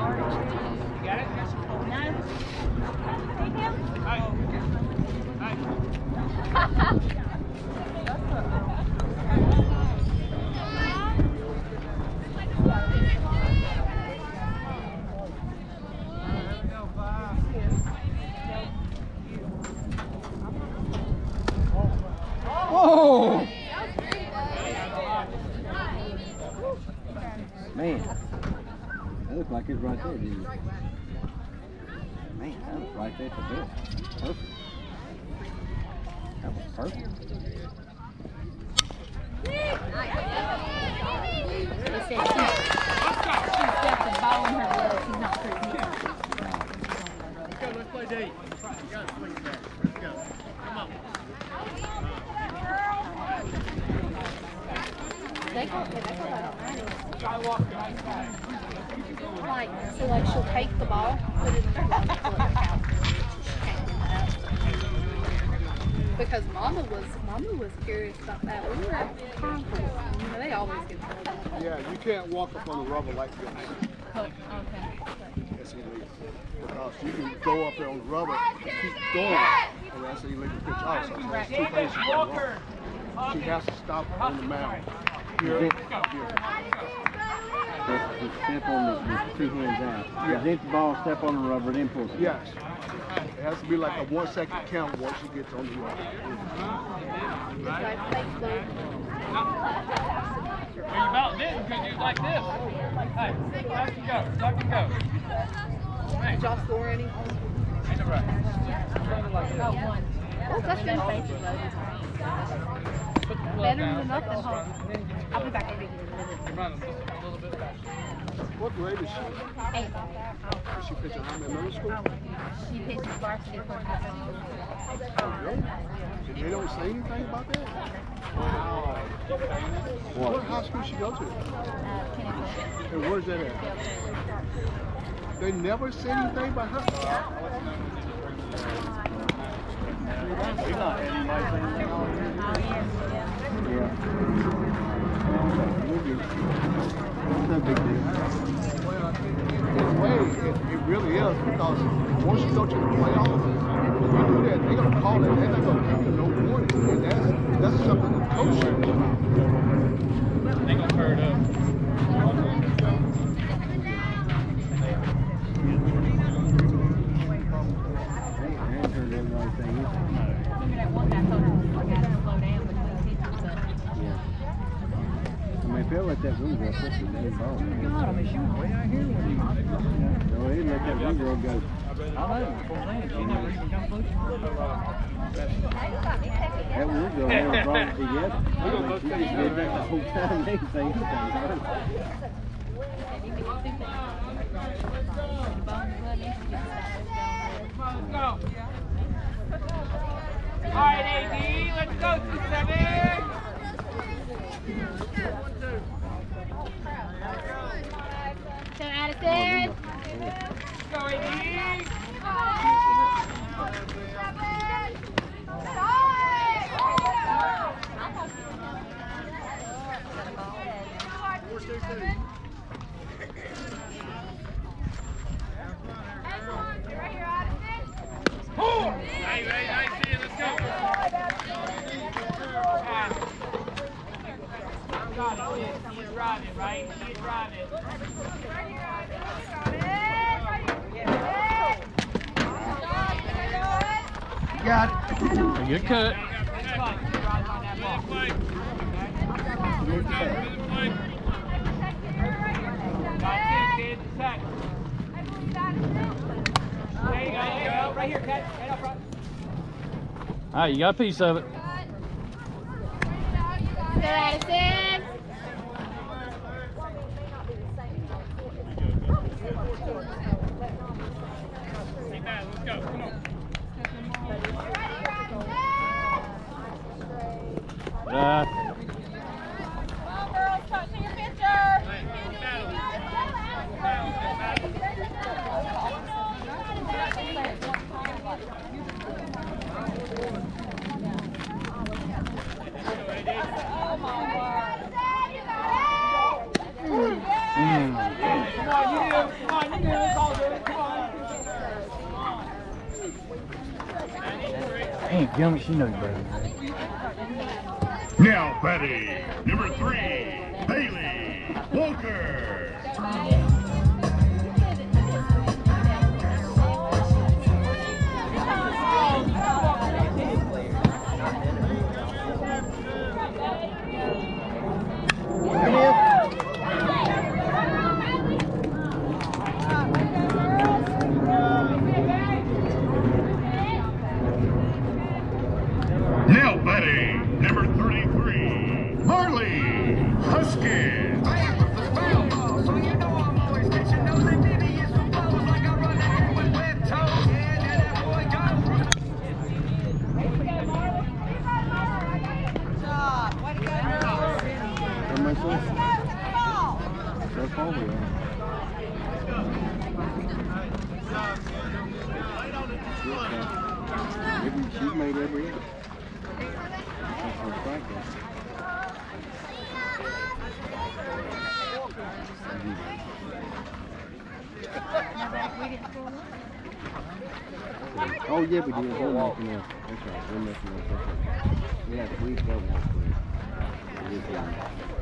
got it? No. Hi. Hi. Whoa! Man, that looked like it was right there, didn't it? Man, that was right there at the bit. Perfect. That was perfect. They said she's got the ball in her glove. She's not pretty. Let's go, let's play D. You gotta swing it back. Let's go. Come on. They go about like, so like she'll take the ball, put it in her glove, and pull it back out. Because Mama was curious about that. We were at Concord. You know, they always get told that. Yeah, you can't walk up on the rubber like this. Okay. That's illegal. Because you can go up there on the rubber and keep going, and that's an illegal pitch also. So there's two things you can wrong. She has to stop on the mound. Here, here. Step on the two hands out. Yeah. Present the ball, step on the rubber, then pull it. Yes. It has to be like a 1 second count once she gets on the rubber. When you about this, you can do like this. Hey, tuck and go, tuck and go. Hey. Did y'all score any? Ain't no right. Oh, one. Oh, that's good. Better than nothing, huh? I'll be back over here in a minute. Run a little bit faster. What grade is she? 8. Is she pitching high in middle school? She pitches varsity for high school. Oh, really? They don't say anything about that? What high school she go to? Kennedy. And where's that at? They never say anything about her? Yeah. No big deal. In a way, it really is, because once you go to the playoffs, if you do that, they're going to call it. They're not going to give you no warning. And that's something the coach should do. They gonna turn it up. I feel like that room girl pushed the damn ball. God, I mean, she was way out here when he... No, he let that room girl go. I know, she never even come close. That room girl never brought it together. I mean, she just did that the whole time. They didn't say anything about it. Let's go. All right, AD, let's go, 2-7. So Addison. Go, AD. Nice, let's go. Got it. He's driving, right? He's driving. You got it. Good cut. There you go. Right here, Cat. Right up front. All right, you got a piece of it. Go Addison. Hey, man, let's go. Come on. Come on, you do. Come on, you do. Damn, Gilman, she knows better. Now batting, number 3, Bailey Walker. Now batting, number 33, Marley Huskins. She's made every inch. That's her strikeout. Oh yeah, we did. We're making up. That's right. We're making up. That's right. Yeah, we got one.